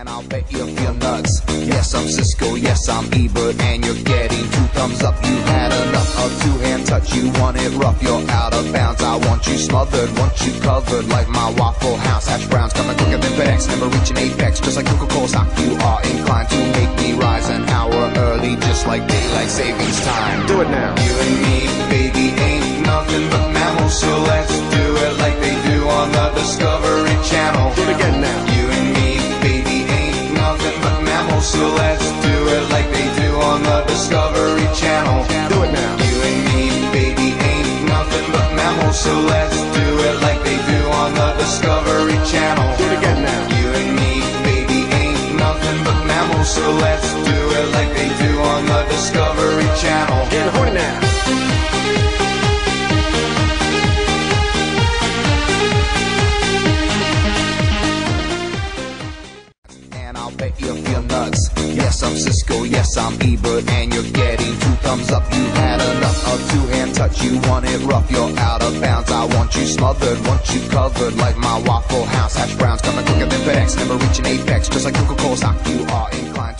And I'll bet you feel nuts. Yes, I'm Cisco, yes, I'm Ebert, and you're getting 2 thumbs up. You had enough of 2-hand touch, you want it rough, you're out of bounds. I want you smothered, want you covered like my Waffle House. Hash browns coming quicker than FedEx, never reaching apex, just like Coca-Cola stock. You are inclined to make me rise an hour early, just like daylight savings time. Do it now. You and me, baby, ain't nothing but mammals, so let's do it like they do on the Discovery Channel. Do it again now. You and me, baby, ain't nothing but mammals, so let's do it like they do on the Discovery Channel. Do it now. You and me, baby, ain't nothing but mammals, so let's do it like they do on the Discovery Channel. Do it again now. You and me, baby, ain't nothing but mammals, so let's do it like they do on the Discovery Channel. Getting horny now. And I'll bet you feel nuts. Yes, I'm Cisco, yes, I'm Ebert, and you're getting 2 thumbs up. You had enough of 2-hand touch, you want it rough, you're out of bounds. I want you smothered, want you covered like my Waffle House. Hash browns coming quicker than FedEx, never reaching apex, just like Coca-Cola stock. You are inclined